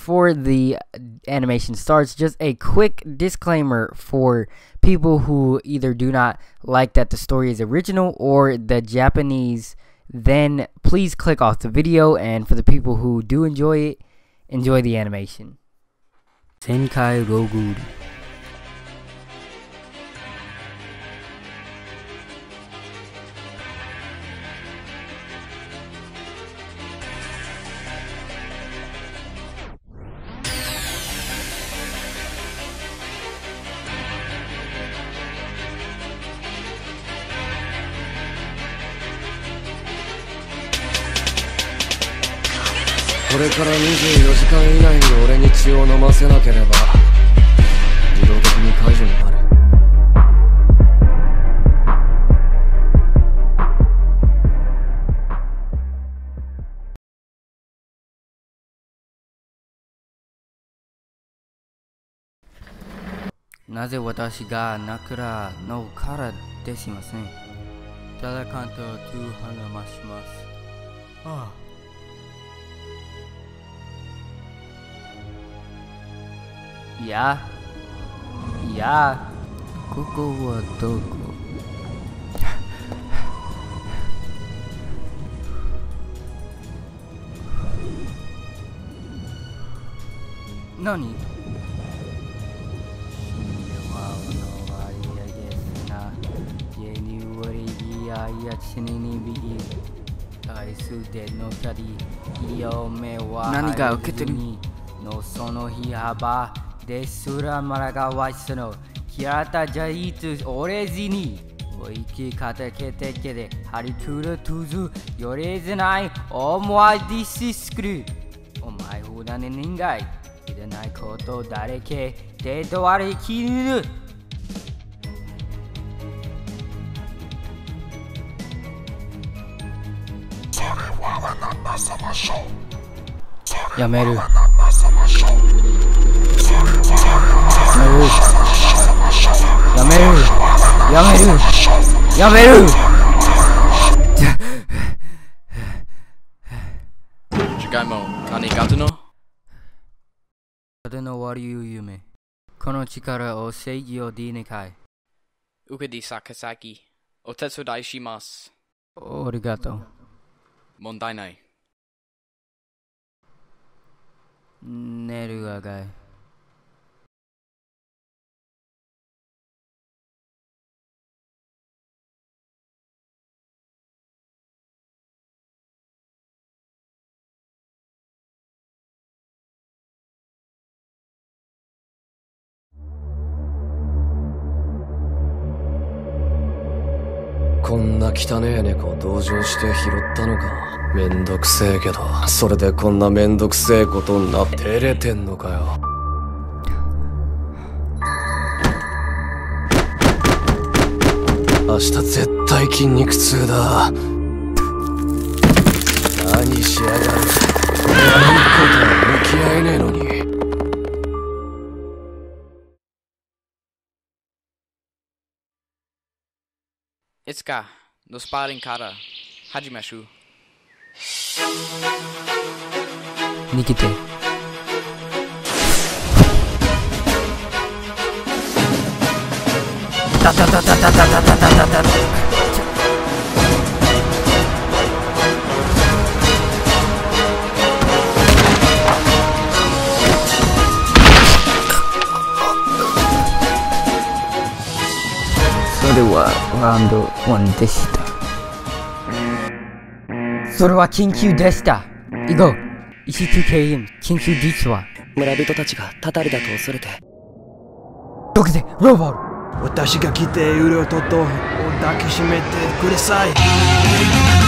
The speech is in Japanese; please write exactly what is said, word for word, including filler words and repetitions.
before the animation starts, just a quick disclaimer for people who either do not like that the story is original or the Japanese, then please click off the video, and for the people who do enjoy it, enjoy the animation. Senkai Roguru. これからにじゅうよじかん以内に俺に血を飲ませなければ自動的に解除になる。 なぜ私が枕のからでしません。ただ関東と話します。ああ。いや、いや、ここはどこ？何？何が受けてるのその日幅ですらまらがわしの平田じゃいつ俺じにおいきかたけてけでハリクルトゥズよれずないお前ディシスクルお前ほだね人間いらないこと誰けでとわれきるやめるやめるやめるやめる次回も何かとの風の終わりを夢この力を正義をディーネかいウケディサカサキお手伝いしますありがとう問題ない寝るがかいこんな汚ねえ猫同情して拾ったのかめんどくせえけどそれでこんなめんどくせえことになって照れてんのかよ明日絶対筋肉痛だ何しやがるやることは向き合えねえのにいつかのスパーリングから始めましょう逃げてタタタタタタタタタタタそれはラウンドワンでした。それは緊急でした。以後、イシトゥケイエム緊急実は村人たちがタタリだと恐れて。 どこでローボール私が来ているとと抱きしめてください。